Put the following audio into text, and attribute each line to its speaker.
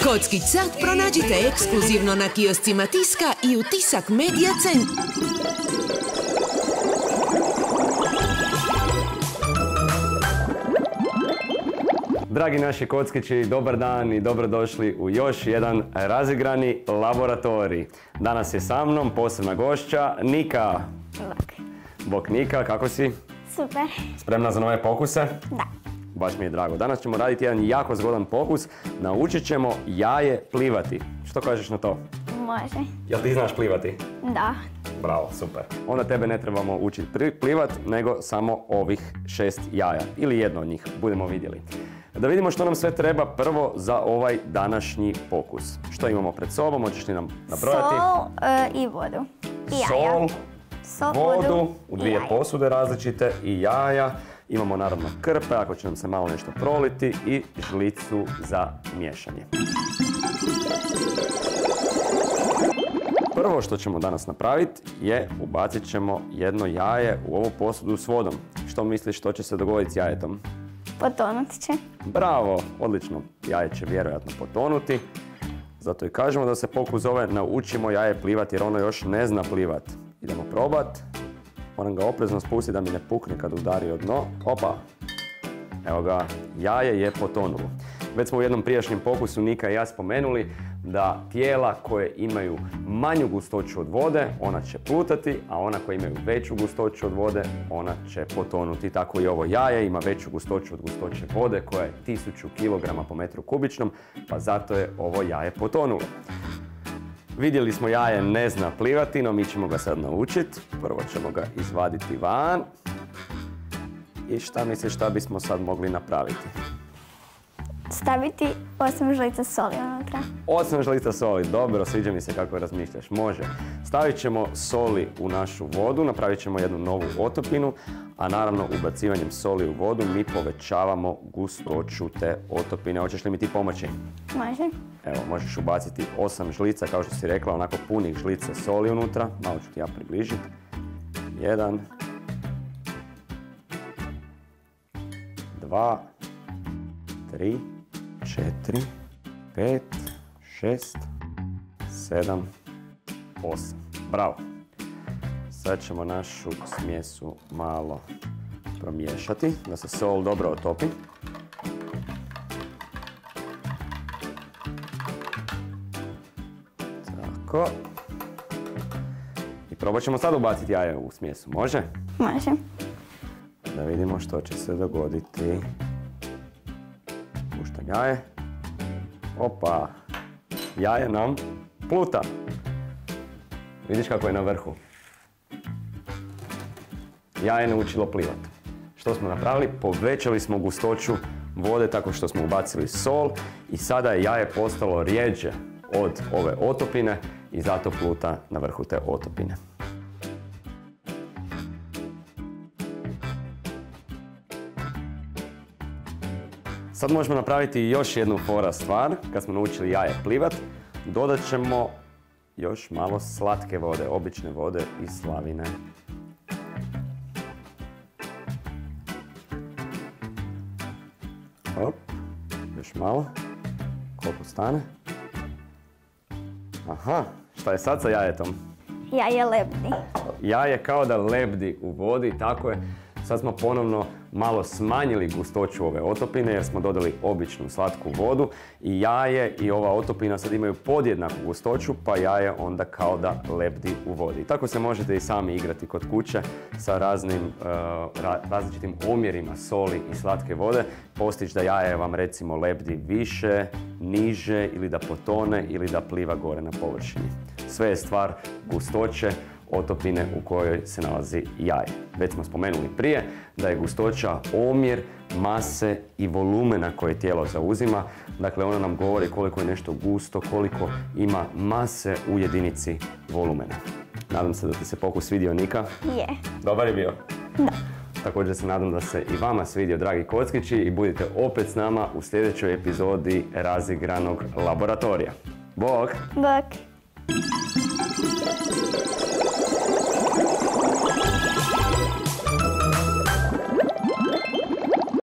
Speaker 1: Kockić sat pronađite ekskluzivno na kioscima Tiska i u Tisak Media Centru.
Speaker 2: Dragi naši kockići, dobar dan i dobrodošli u još jedan razigrani laboratorij. Danas je sa mnom posebna gošća Nika.
Speaker 3: Bok.
Speaker 2: Bok Nika, kako si?
Speaker 3: Super.
Speaker 2: Spremna za nove pokuse?
Speaker 3: Da.
Speaker 2: Baš mi je drago. Danas ćemo raditi jedan jako zgodan pokus. Naučit ćemo jaje plivati. Što kažeš na to?
Speaker 3: Može.
Speaker 2: Jel ti znaš plivati?
Speaker 3: Da.
Speaker 2: Bravo, super. Onda tebe ne trebamo učiti plivat, nego samo ovih 6 jaja. Ili jedno od njih, budemo vidjeli. Da vidimo što nam sve treba prvo za ovaj današnji pokus. Što imamo pred sobom, hoćeš li nam nabrojati?
Speaker 3: Sol i vodu. I jaja.
Speaker 2: Sol, vodu, u dvije posude različite i jaja. Imamo naravno krpe, ako će nam se malo nešto proliti, i žlicu za miješanje. Prvo što ćemo danas napraviti je ubacit ćemo jedno jaje u ovu posudu s vodom. Što misliš što će se dogoditi s jajetom?
Speaker 3: Potonut će.
Speaker 2: Bravo, odlično. Jaje će vjerojatno potonuti. Zato i kažemo da se pokus zove Naučimo jaje plivati jer ono još ne zna plivat. Idemo probat. Moram ga oprezno spustiti da mi ne pukne kad udari o dno. Opa! Evo ga, jaje je potonulo. Već smo u jednom prijašnjem pokusu Nika i ja spomenuli da tijela koje imaju manju gustoću od vode, ona će plutati, a ona koja imaju veću gustoću od vode, ona će potonuti. Tako i ovo jaje ima veću gustoću od gustoće vode koja je 1000 kg po metru kubičnom, pa zato je ovo jaje potonulo. Vidjeli smo jaje ne zna plivati, no mi ćemo ga sad naučiti. Prvo ćemo ga izvaditi van. I šta misliš šta bismo sad mogli napraviti?
Speaker 3: Staviti 8 žlica soli unutra.
Speaker 2: 8 žlica soli, dobro, sviđa mi se kako razmišljaš, može. Stavit ćemo soli u našu vodu, napravit ćemo jednu novu otopinu, a naravno ubacivanjem soli u vodu mi povećavamo gustoću te otopine. Hoćeš li mi ti pomoći?
Speaker 3: Može.
Speaker 2: Evo, možeš ubaciti 8 žlica, kao što si rekla, onako punih žlica soli unutra. Malo ću ti ja približiti. 1, 2, 3, 4, 5, 6, 7, 8. Bravo. Sad ćemo našu smjesu malo promiješati, da se sol dobro otopi. Tako. I probat ćemo sad ubaciti jaje u smjesu, može?
Speaker 3: Može.
Speaker 2: Da vidimo što će se dogoditi. Puštam jaje. Opa! Jaje nam pluta. Vidiš kako je na vrhu. Jaje je naučilo plivat. Što smo napravili? Povećali smo gustoću vode tako što smo ubacili sol i sada je jaje postalo rjeđe od ove otopine i zato pluta na vrhu te otopine. Sad možemo napraviti još jednu fora stvar. Kad smo naučili jaje plivat, dodat ćemo još malo slatke vode, obične vode iz slavine. Hop, još malo. Koliko stane? Aha, šta je sad sa jajetom?
Speaker 3: Jaje lebdi.
Speaker 2: Jaje kao da lebdi u vodi, tako je. Sad smo ponovno malo smanjili gustoću ove otopine jer smo dodali običnu slatku vodu i jaje i ova otopina sad imaju podjednaku gustoću, pa jaje onda kao da lebdi u vodi. Tako se možete i sami igrati kod kuće sa različitim omjerima soli i slatke vode, postići da jaje vam recimo lebdi više, niže ili da potone ili da pliva gore na površini. Sve je stvar gustoće otopine u kojoj se nalazi jaje. Već smo spomenuli prije da je gustoća omjer mase i volumena koje tijelo zauzima. Dakle, ono nam govori koliko je nešto gusto, koliko ima mase u jedinici volumena. Nadam se da ti se pokus svidio, Nika.
Speaker 3: Je.
Speaker 2: Dobar je bio?
Speaker 3: Da.
Speaker 2: Također se nadam da se i vama svidio, dragi kockići, i budite opet s nama u sljedećoj epizodi razigranog laboratorija. Bok!
Speaker 3: Bok.